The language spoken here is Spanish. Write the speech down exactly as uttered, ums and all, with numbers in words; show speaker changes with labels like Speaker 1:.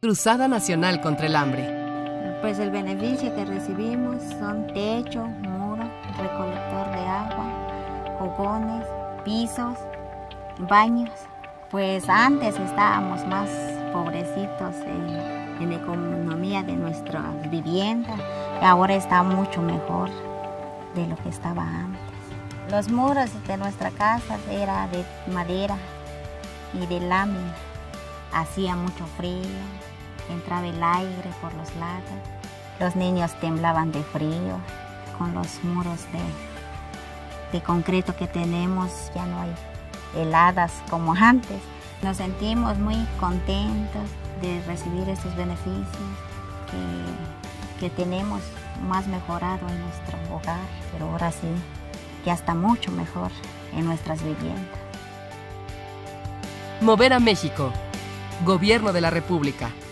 Speaker 1: Cruzada Nacional contra el Hambre.
Speaker 2: Pues el beneficio que recibimos son techo, muro, recolector de agua, fogones, pisos, baños. Pues antes estábamos más pobrecitos en, en la economía de nuestras viviendas y ahora está mucho mejor de lo que estaba antes. Los muros de nuestra casa eran de madera y de lámina. Hacía mucho frío, entraba el aire por los lados. Los niños temblaban de frío. Con los muros de, de concreto que tenemos ya no hay heladas como antes. Nos sentimos muy contentos de recibir estos beneficios que, que tenemos más mejorado en nuestro hogar, pero ahora sí, ya está mucho mejor en nuestras viviendas.
Speaker 1: Mover a México. Gobierno de la República.